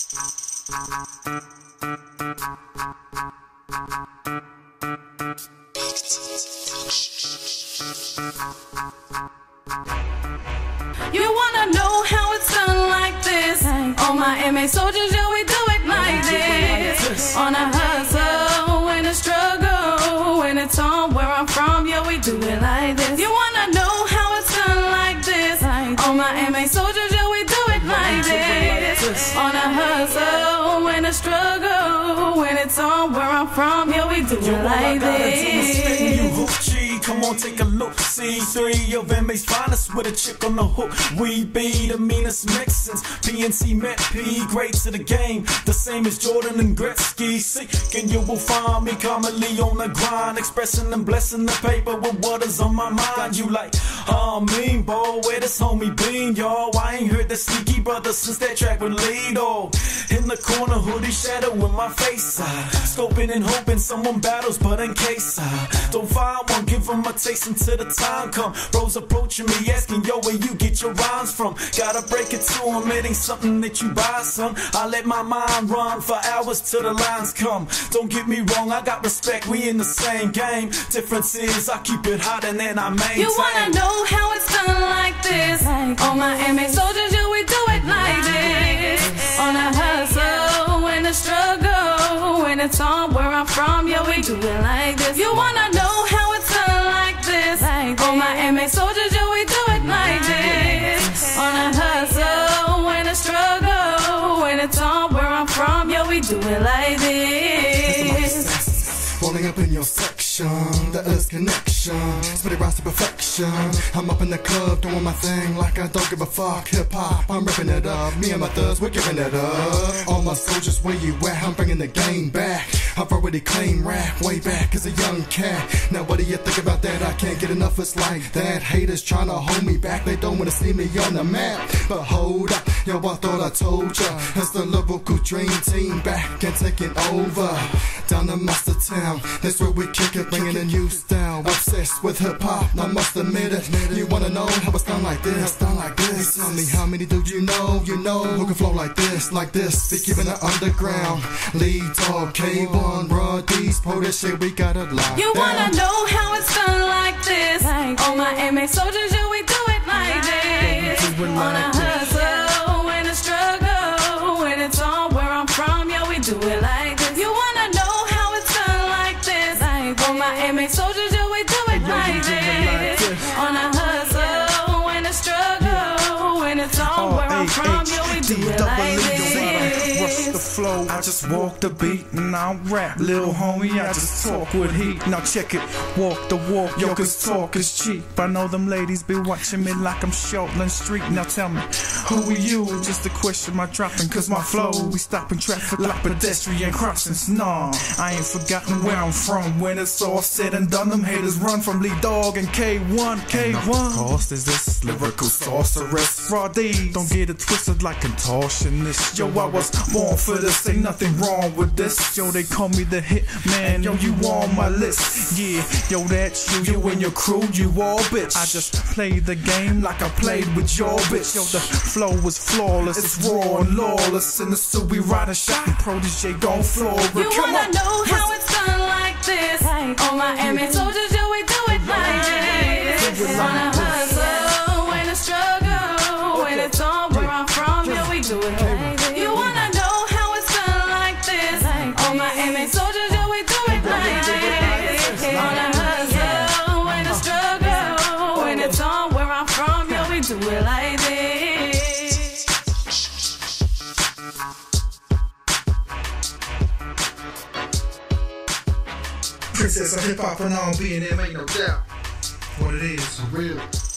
You wanna know how it's done like this? All my MA soldiers, yeah, we do it like this. On a hustle, in a struggle, when it's on where I'm from, yeah, we do it like this. You wanna know how it's done like this? All my MA soldiers, yeah, we do it like this. On a hustle, in a struggle, when it's on where I'm from, yeah, we do it like this. Come on, take a look, see three of MA's finest with a chick on the hook. We be the meanest Mexicans, PNC Met P, great to the game, the same as Jordan and Gretzky. Seeking you will find me commonly on the grind, expressing and blessing the paper with what is on my mind. You like, oh, mean boy, where this homie been, y'all? I ain't heard the Sneaky Brothers since that track with Lido. In the corner, hoodie shadow in my face, scoping and hoping someone battles, but in case I don't find one, give them a taste until the time come. Bros approaching me asking, yo, where you get your rhymes from? Gotta break it to them, it ain't something that you buy, son. I let my mind run for hours till the lines come. Don't get me wrong, I got respect, we in the same game. Difference is I keep it hot and then I maintain. You wanna know how it's done like this? All my MA soldiers, yeah, we do it like this. On a hustle, in a struggle, when it's on where I'm from, yeah, we do it like this. You wanna know how it's done like this? All my MA soldiers, yeah, we do it like this. On a hustle, in a struggle, when it's on where I'm from, yeah, we do it like this. Rolling up in your section, the us connection, spit it rise to perfection. I'm up in the club doing my thing like I don't give a fuck. Hip hop, I'm ripping it up. Me and my thugs, we're giving it up. All my soldiers, where you at? I'm bringing the game back. I've already claimed rap way back as a young cat. Now what do you think about that? I can't get enough, it's like that. Haters trying to hold me back, they don't wanna see me on the map. But hold up, yo, I thought I told ya. It's the lyrical dream team back and taking over. Down to Master Town, that's where we kick it, bringing a new style. Obsessed with hip hop, I must admit it. You wanna know how it's done like this? Done like this. Tell me how many do you know? You know who can flow like this, like this. Be keeping it underground. Lead dog, K1, Raw D's, pro this shit, we got it locked. You wanna know how it's done like this? All my MA soldiers, yeah, we do it like this. On a hustle, in a struggle, when it's on where I'm from, yeah, we do it like this. You wanna know how it's done like this? All my MA soldiers, yeah, we do it like this. On a hustle, in a struggle, when it's on where I'm from, yeah, we do it like this. Rush the flow, I just walk the beat and I don't rap. Little homie, I just talk with heat. Now check it, walk the walk, yo, cause talk is cheap. I know them ladies be watching me like I'm Shortland Street. Now tell me, who are you? Just a question my dropping, cause my flow, we stopping traffic like pedestrian crossings. Nah, I ain't forgotten where I'm from. When it's all said and done, them haters run from Lee Dog and K1, K1. Cost is this lyrical sorceress, Raw D. Don't get it twisted like contortionist. Yo, I was born for this, ain't nothing wrong with this. Yo, they call me the hit man, yo, you on my list. Yeah, yo, that's you and your crew, you all bitch. I just play the game like I played with your bitch. Yo, the flow is flawless, it's raw and lawless. In the suit we ride a shot, protege gon' floor it. You wanna know how it's done like this? All my MA soldiers, yeah, we do it like this. On a hustle, in a struggle, when it's on where I'm from, yeah, we do it like this. You wanna know how it's done like this? All my MA soldiers, yeah, we do it like this. On a hustle, in a struggle, when it's on where I'm from, yeah, we do it like this. Princess of hip hop and R&B, and there ain't no doubt what it is. Real.